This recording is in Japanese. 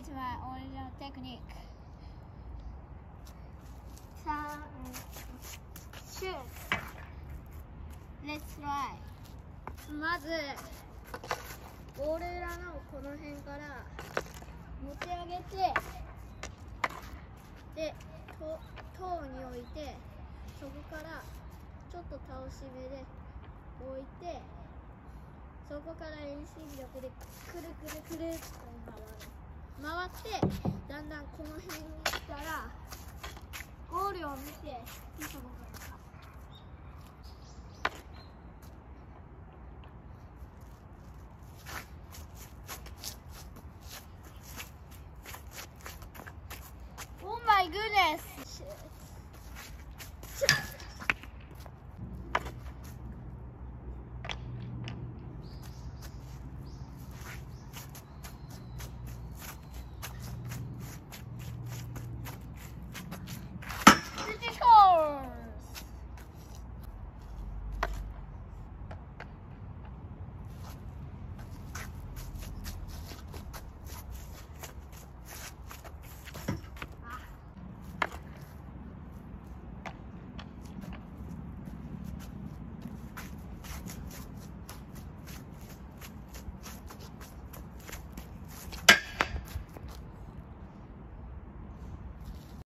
is my original technique. シュート。Let's try. まずゴール裏のこの辺から持ち上げて、で塔に置いて、そこからちょっと倒し目で置いて、そこから遠心力でくるくるくるっと回って、だんだんこの辺に来たらゴールを見て、そこから